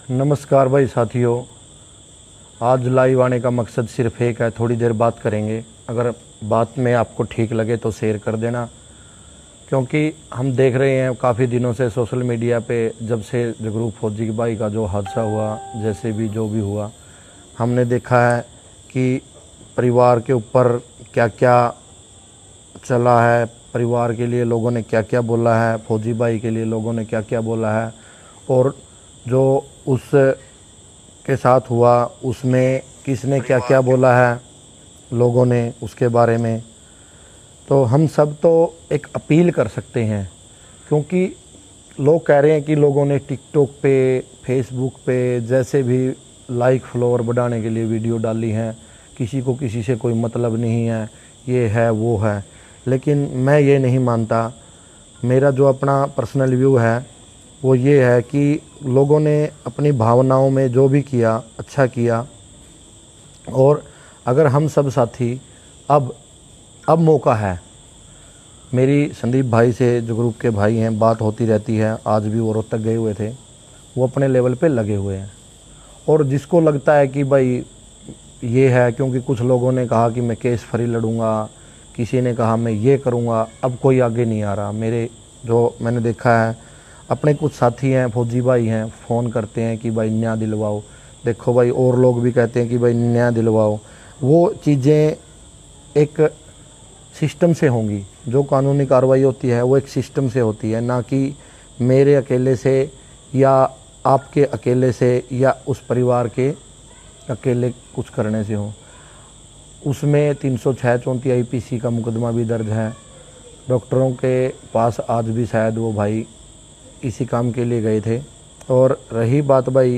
नमस्कार भाई साथियों। आज लाइव आने का मकसद सिर्फ एक है, थोड़ी देर बात करेंगे। अगर बात में आपको ठीक लगे तो शेयर कर देना, क्योंकि हम देख रहे हैं काफ़ी दिनों से सोशल मीडिया पे, जब से जगरूप फौजी भाई का जो हादसा हुआ, जैसे भी जो भी हुआ, हमने देखा है कि परिवार के ऊपर क्या क्या चला है, परिवार के लिए लोगों ने क्या क्या बोला है, फौजी भाई के लिए लोगों ने क्या क्या बोला है, और जो उस के साथ हुआ उसमें किसने क्या क्या बोला है लोगों ने उसके बारे में। तो हम सब तो एक अपील कर सकते हैं, क्योंकि लोग कह रहे हैं कि लोगों ने टिकटॉक पे, फेसबुक पे जैसे भी लाइक फॉलोअर बढ़ाने के लिए वीडियो डाली हैं, किसी को किसी से कोई मतलब नहीं है, ये है वो है। लेकिन मैं ये नहीं मानता। मेरा जो अपना पर्सनल व्यू है वो ये है कि लोगों ने अपनी भावनाओं में जो भी किया अच्छा किया, और अगर हम सब साथी अब मौका है। मेरी संदीप भाई से, जो ग्रुप के भाई हैं, बात होती रहती है। आज भी वो रोहतक गए हुए थे, वो अपने लेवल पे लगे हुए हैं। और जिसको लगता है कि भाई ये है, क्योंकि कुछ लोगों ने कहा कि मैं केस फ्री लड़ूंगा, किसी ने कहा मैं ये करूंगा, अब कोई आगे नहीं आ रहा। मेरे जो मैंने देखा है, अपने कुछ साथी हैं, फौजी भाई हैं, फ़ोन करते हैं कि भाई न्याय दिलवाओ, देखो भाई, और लोग भी कहते हैं कि भाई न्याय दिलवाओ। वो चीज़ें एक सिस्टम से होंगी, जो कानूनी कार्रवाई होती है वो एक सिस्टम से होती है, ना कि मेरे अकेले से या आपके अकेले से या उस परिवार के अकेले कुछ करने से हो। उसमें 306-34 IPC का मुकदमा भी दर्ज है। डॉक्टरों के पास आज भी शायद वो भाई इसी काम के लिए गए थे। और रही बात भाई,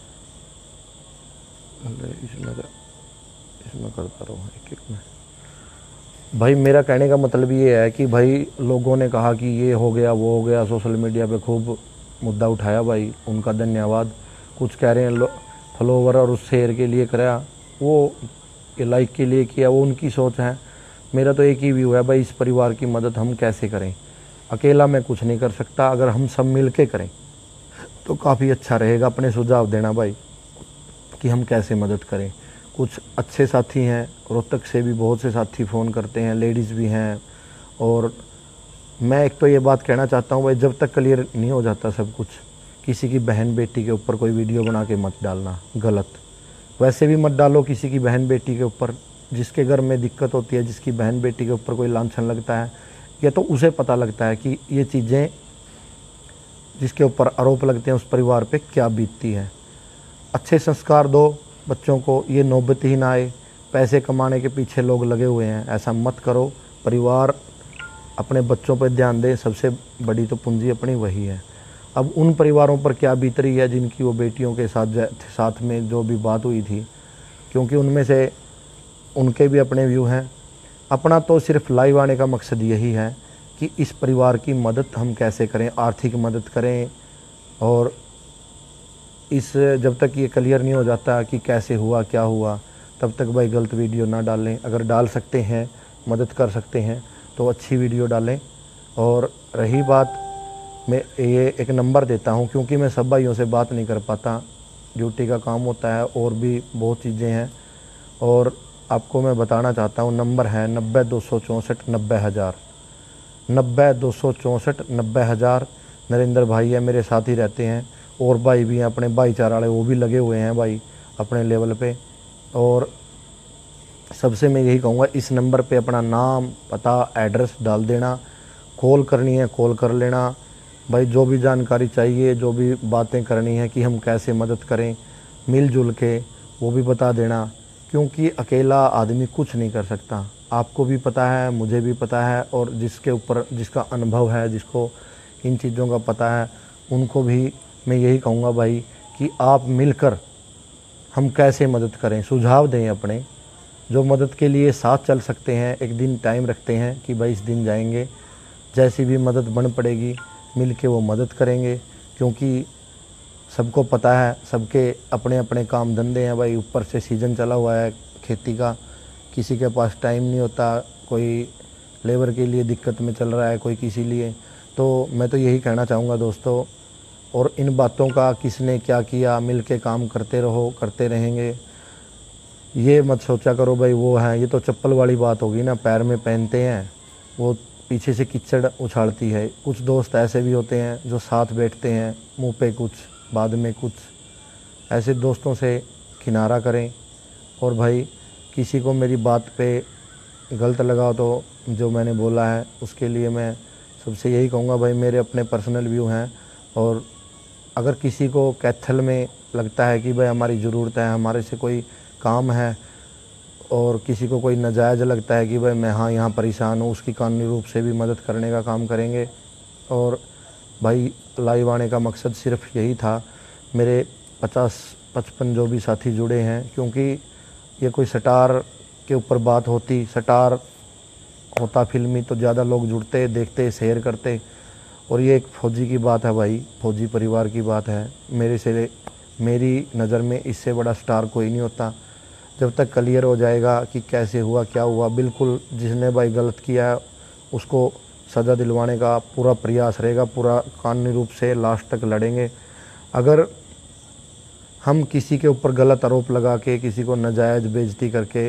इसमें करता रहो एक में भाई, मेरा कहने का मतलब ये है कि भाई लोगों ने कहा कि ये हो गया वो हो गया, सोशल मीडिया पे खूब मुद्दा उठाया भाई, उनका धन्यवाद। कुछ कह रहे हैं फॉलोवर और उस शेयर के लिए कराया, वो लाइक के लिए किया, वो उनकी सोच है। मेरा तो एक ही व्यू है भाई, इस परिवार की मदद हम कैसे करें। अकेला मैं कुछ नहीं कर सकता, अगर हम सब मिल के करें तो काफ़ी अच्छा रहेगा। अपने सुझाव देना भाई कि हम कैसे मदद करें। कुछ अच्छे साथी हैं, रोहतक से भी बहुत से साथी फ़ोन करते हैं, लेडीज़ भी हैं। और मैं एक तो ये बात कहना चाहता हूँ भाई, जब तक क्लियर नहीं हो जाता सब कुछ, किसी की बहन बेटी के ऊपर कोई वीडियो बना के मत डालना, गलत। वैसे भी मत डालो किसी की बहन बेटी के ऊपर। जिसके घर में दिक्कत होती है, जिसकी बहन बेटी के ऊपर कोई लांछन लगता है, या तो उसे पता लगता है कि ये चीज़ें जिसके ऊपर आरोप लगते हैं उस परिवार पे क्या बीतती है। अच्छे संस्कार दो बच्चों को, ये नौबत ही ना आए। पैसे कमाने के पीछे लोग लगे हुए हैं, ऐसा मत करो। परिवार अपने बच्चों पर ध्यान दे, सबसे बड़ी तो पूंजी अपनी वही है। अब उन परिवारों पर क्या बीत रही है जिनकी वो बेटियों के साथ में जो भी बात हुई थी, क्योंकि उनमें से उनके भी अपने व्यू हैं। अपना तो सिर्फ लाइव आने का मकसद यही है कि इस परिवार की मदद हम कैसे करें, आर्थिक मदद करें। और इस जब तक ये क्लियर नहीं हो जाता कि कैसे हुआ क्या हुआ, तब तक भाई गलत वीडियो ना डालें। अगर डाल सकते हैं, मदद कर सकते हैं तो अच्छी वीडियो डालें। और रही बात, मैं ये एक नंबर देता हूँ, क्योंकि मैं सब भाइयों से बात नहीं कर पाता, ड्यूटी का काम होता है और भी बहुत चीज़ें हैं। और आपको मैं बताना चाहता हूँ, नंबर है 90-264-90,000, 90-264-90,000। नरेंद्र भाई है, मेरे साथ ही रहते हैं, और भाई भी हैं अपने भाईचारा वाले, वो भी लगे हुए हैं भाई अपने लेवल पे। और सबसे मैं यही कहूँगा, इस नंबर पे अपना नाम, पता, एड्रेस डाल देना। कॉल करनी है कॉल कर लेना भाई, जो भी जानकारी चाहिए, जो भी बातें करनी है कि हम कैसे मदद करें मिलजुल के, वो भी बता देना। क्योंकि अकेला आदमी कुछ नहीं कर सकता। आपको भी पता है, मुझे भी पता है, और जिसके ऊपर जिसका अनुभव है, जिसको इन चीज़ों का पता है, उनको भी मैं यही कहूँगा भाई कि आप मिलकर हम कैसे मदद करें, सुझाव दें अपने। जो मदद के लिए साथ चल सकते हैं, एक दिन टाइम रखते हैं कि भाई इस दिन जाएंगे, जैसी भी मदद बन पड़ेगी मिल के वो मदद करेंगे। क्योंकि सबको पता है, सबके अपने अपने काम धंधे हैं भाई, ऊपर से सीज़न चला हुआ है खेती का, किसी के पास टाइम नहीं होता, कोई लेबर के लिए दिक्कत में चल रहा है, कोई किसी लिए। तो मैं तो यही कहना चाहूँगा दोस्तों और इन बातों का किसने क्या किया, मिल के काम करते रहो, करते रहेंगे। ये मत सोचा करो भाई वो है, ये तो चप्पल वाली बात होगी ना, पैर में पहनते हैं, वो पीछे से कीचड़ उछालती है। कुछ दोस्त ऐसे भी होते हैं जो साथ बैठते हैं, मुंह पे कुछ बाद में कुछ। ऐसे दोस्तों से किनारा करें। और भाई किसी को मेरी बात पे गलत लगा तो जो मैंने बोला है उसके लिए मैं सबसे यही कहूँगा भाई, मेरे अपने पर्सनल व्यू हैं। और अगर किसी को कैथल में लगता है कि भाई हमारी ज़रूरत है, हमारे से कोई काम है, और किसी को कोई नाजायज़ लगता है कि भाई मैं हाँ यहाँ परेशान हूँ, उसकी कानूनी रूप से भी मदद करने का काम करेंगे। और भाई लाइव आने का मकसद सिर्फ यही था। मेरे 50-55 जो भी साथी जुड़े हैं, क्योंकि ये कोई स्टार के ऊपर बात होती, स्टार होता फिल्मी तो ज़्यादा लोग जुड़ते, देखते, शेयर करते। और ये एक फौजी की बात है भाई, फौजी परिवार की बात है। मेरी नज़र में इससे बड़ा स्टार कोई नहीं होता। जब तक क्लियर हो जाएगा कि कैसे हुआ, क्या हुआ, बिल्कुल जिसने भाई गलत किया है उसको सज़ा दिलवाने का पूरा प्रयास रहेगा, पूरा कानूनी रूप से लास्ट तक लड़ेंगे। अगर हम किसी के ऊपर गलत आरोप लगा के, किसी को नाजायज़ बेइज्जती करके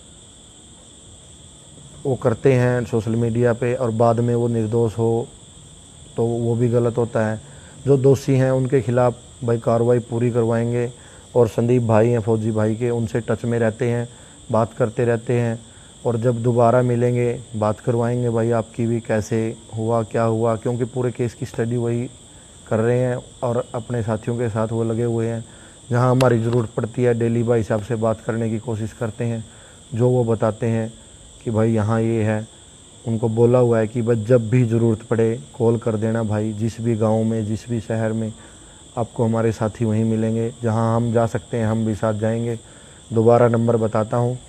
वो करते हैं सोशल मीडिया पे, और बाद में वो निर्दोष हो, तो वो भी गलत होता है। जो दोषी हैं उनके खिलाफ़ भाई कार्रवाई पूरी करवाएंगे। और संदीप भाई हैं फौजी भाई के, उनसे टच में रहते हैं, बात करते रहते हैं। और जब दोबारा मिलेंगे बात करवाएंगे भाई आपकी भी, कैसे हुआ, क्या हुआ, क्योंकि पूरे केस की स्टडी वही कर रहे हैं और अपने साथियों के साथ वो लगे हुए हैं। जहां हमारी ज़रूरत पड़ती है डेली भाई साहब से बात करने की कोशिश करते हैं। जो वो बताते हैं कि भाई यहाँ ये है, उनको बोला हुआ है कि बस जब भी ज़रूरत पड़े कॉल कर देना भाई। जिस भी गांव में, जिस भी शहर में, आपको हमारे साथी वहीं मिलेंगे। जहां हम जा सकते हैं हम भी साथ जाएंगे। दोबारा नंबर बताता हूँ,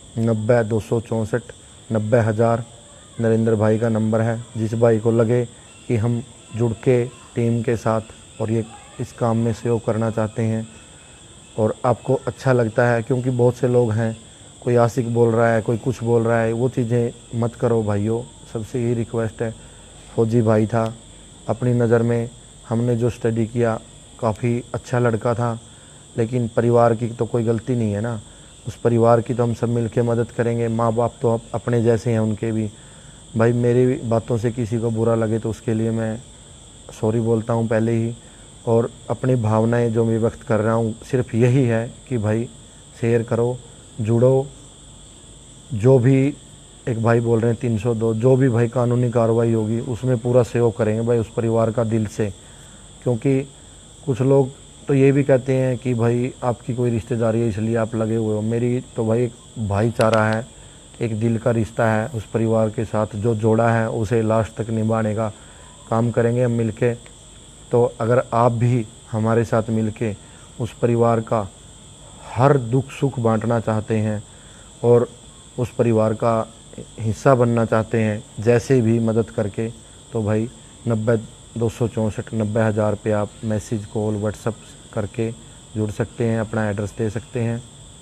90-264 90,000 नरेंद्र भाई का नंबर है। जिस भाई को लगे कि हम जुड़ के टीम के साथ और ये इस काम में सहयोग करना चाहते हैं और आपको अच्छा लगता है, क्योंकि बहुत से लोग हैं, कोई आशिक बोल रहा है, कोई कुछ बोल रहा है, वो चीज़ें मत करो भाइयों। सबसे यही रिक्वेस्ट है। फौजी भाई था, अपनी नज़र में हमने जो स्टडी किया काफ़ी अच्छा लड़का था, लेकिन परिवार की तो कोई गलती नहीं है ना। उस परिवार की तो हम सब मिलके मदद करेंगे। माँ बाप तो अपने जैसे हैं उनके भी। भाई मेरी बातों से किसी को बुरा लगे तो उसके लिए मैं सॉरी बोलता हूँ पहले ही। और अपनी भावनाएं जो मैं व्यक्त कर रहा हूँ सिर्फ यही है कि भाई शेयर करो, जुड़ो। जो भी एक भाई बोल रहे हैं 302, जो भी भाई कानूनी कार्रवाई होगी उसमें पूरा सहयोग करेंगे भाई उस परिवार का दिल से। क्योंकि कुछ लोग तो ये भी कहते हैं कि भाई आपकी कोई रिश्तेदारी है इसलिए आप लगे हुए हो। मेरी तो भाई एक भाईचारा है, एक दिल का रिश्ता है उस परिवार के साथ। जो जोड़ा है उसे लास्ट तक निभाने का काम करेंगे हम मिल के। तो अगर आप भी हमारे साथ मिल के उस परिवार का हर दुख सुख बांटना चाहते हैं और उस परिवार का हिस्सा बनना चाहते हैं जैसे भी मदद करके, तो भाई 90-264 90,000 पे आप मैसेज, कॉल, व्हाट्सअप करके जुड़ सकते हैं, अपना एड्रेस दे सकते हैं।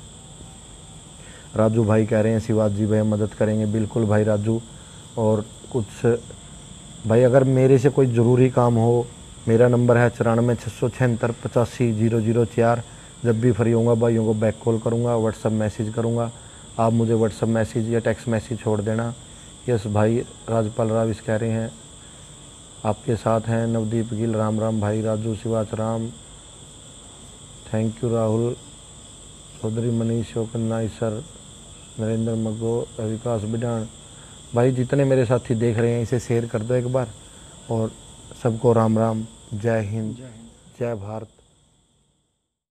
राजू भाई कह रहे हैं शिवाजी भाई मदद करेंगे। बिल्कुल भाई राजू। और कुछ भाई अगर मेरे से कोई ज़रूरी काम हो, मेरा नंबर है 94-676 85-004। जब भी फ्री होऊंगा भाइयों को बैक कॉल करूँगा, व्हाट्सअप मैसेज करूँगा। आप मुझे व्हाट्सअप मैसेज या टेक्स्ट मैसेज छोड़ देना। यस भाई राजपाल राविस कह रहे हैं आपके साथ हैं। नवदीप गिल, राम राम भाई। Raju Shivach Ram, thank you. Rahul Chaudhary, Manish Okannai sir, Narendra Mago, Vikas बिडान। भाई जितने मेरे साथी देख रहे हैं इसे शेयर कर दो एक बार। और सबको राम राम, जय हिंद, जय भारत।